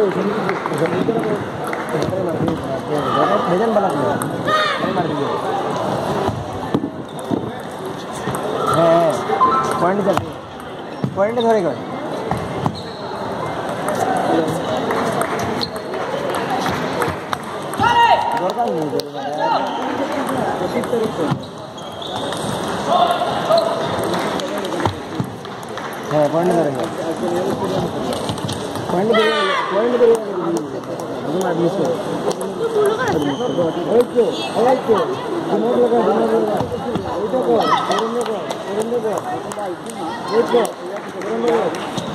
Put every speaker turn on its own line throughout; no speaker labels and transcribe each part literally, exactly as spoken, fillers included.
भजन बना दिया मार दीजिए हाँ पॉइंट कर पॉइंट धरे कर दरकार नहीं हाँ पॉइंट करेंगे पॉइंट पॉइंट करेंगे आदमी से ओके ओके दिमाग लगा दिमाग लगा ओके को करने को करने को ओके करने को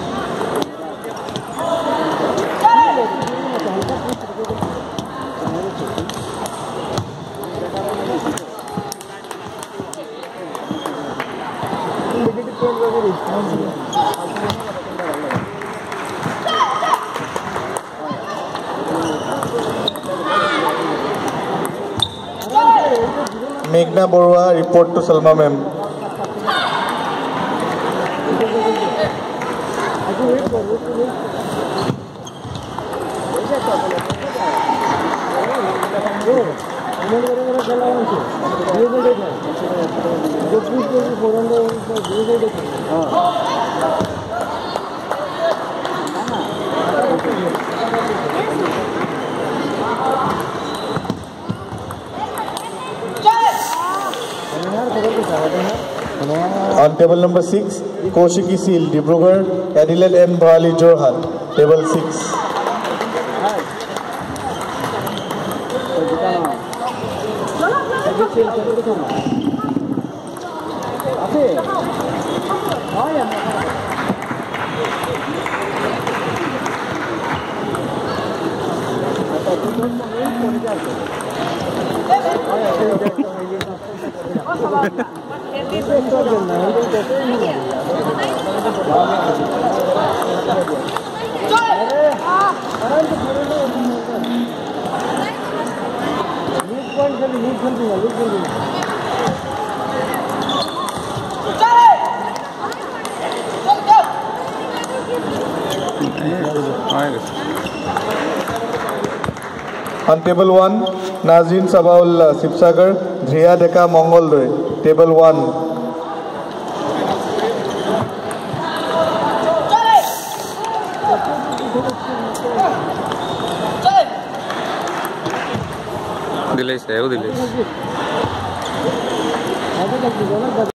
Meghna Borua, report to Salma ma'am. On table number six, Koshiki Seal, Dibrugarh, Adelaide M. Bhali, Jorhat, table six. On table one, Nazrin Sabaul, Sipsagar, Dhriya Deka, Mongoldoy, table one.
Dileş, ev dileş.